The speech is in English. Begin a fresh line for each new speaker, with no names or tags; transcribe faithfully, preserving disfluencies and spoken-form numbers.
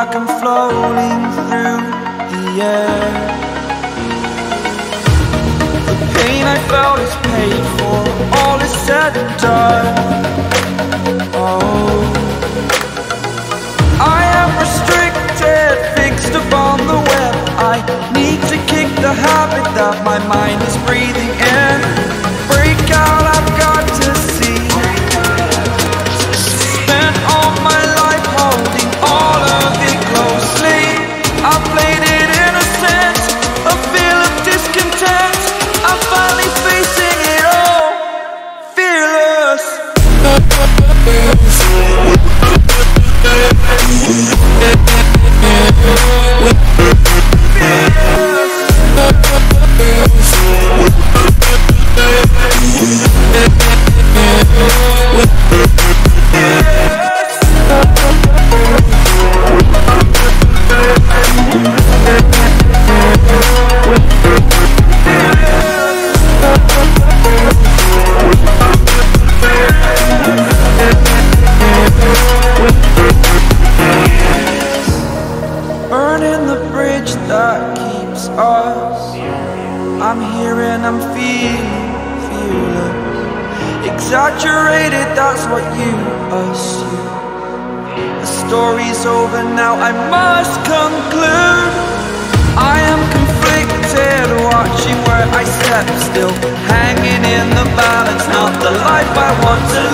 like I'm floating through the air. The pain I felt is paid for, all is said and done. Oh, I am restricted, fixed upon the web. I need to kick the habit that my mind is breathing in. Break out, I've got to see. Spent all my life holding all of it closely. I played it innocent, a feel of discontent. I'm finally facing it all, fearless. Burning the bridge that keeps us. I'm here and I'm feeling fearless. Exaggerated, that's what you assume. The story's over now, I must conclude. I am conflicted, watching where I step still, hanging in the balance, not the life I want to